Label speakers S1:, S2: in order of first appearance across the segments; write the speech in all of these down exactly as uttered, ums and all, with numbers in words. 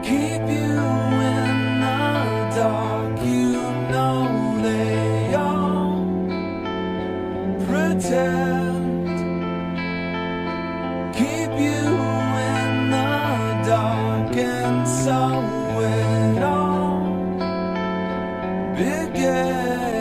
S1: keep you in the dark. You know they all pretend. Keep you in the dark, and so it all began.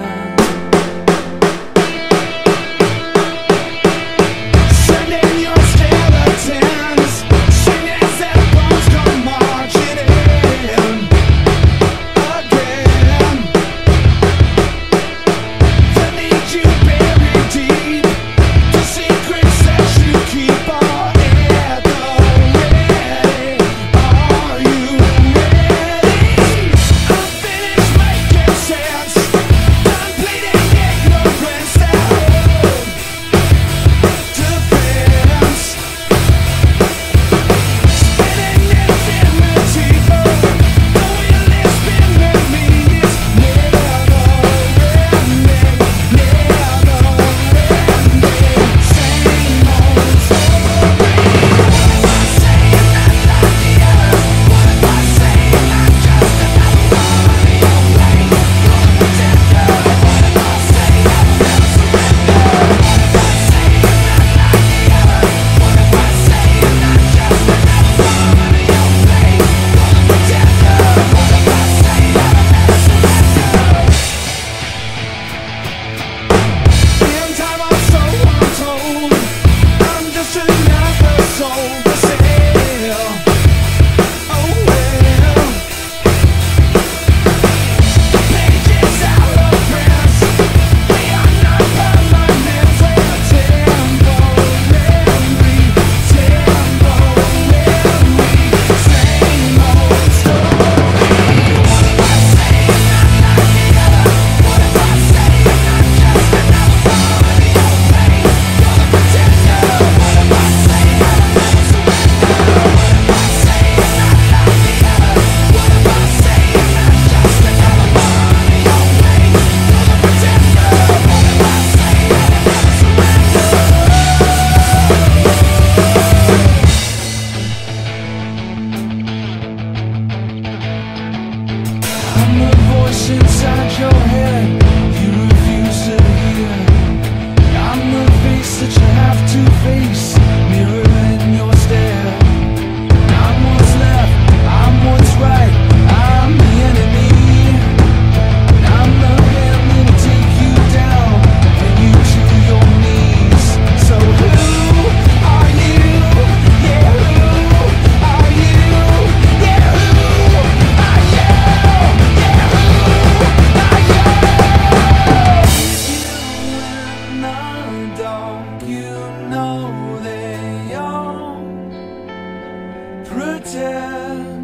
S1: Inside your head, you refuse to hear. I'm the face that you have to face, mirror in your stare. I'm what's left, I'm what's right, I'm the enemy. I'm the hand that'll take you down, bring you to your knees. So who are you? Yeah, who are you? Yeah, who are you? Yeah, who? You know they all pretend.